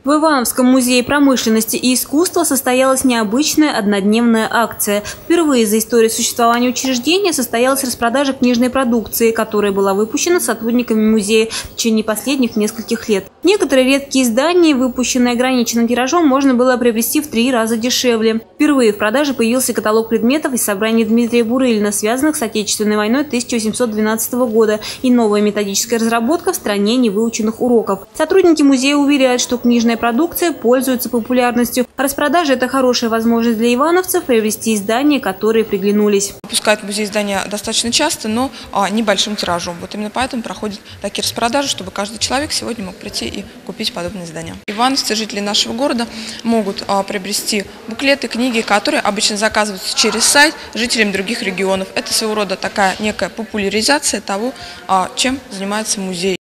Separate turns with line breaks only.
В Ивановском музее промышленности и искусства состоялась необычная однодневная акция. Впервые за историю существования учреждения состоялась распродажа книжной продукции, которая была выпущена сотрудниками музея в течение последних нескольких лет. Некоторые редкие издания, выпущенные ограниченным тиражом, можно было приобрести в 3 раза дешевле. Впервые в продаже появился каталог предметов из собрания Дмитрия Бурылина, связанных с Отечественной войной 1812 года, и новая методическая разработка в стране невыученных уроков. Сотрудники музея уверяют, что книжная продукция пользуется популярностью. Распродажа – это хорошая возможность для ивановцев приобрести издания, которые приглянулись.
Выпускают в музей издания достаточно часто, но небольшим тиражом. Вот именно поэтому проходят такие распродажи, чтобы каждый человек сегодня мог прийти и купить подобные издания. Ивановцы, жители нашего города, могут приобрести буклеты, книги, которые обычно заказываются через сайт жителям других регионов. Это своего рода такая некая популяризация того, чем занимается музей.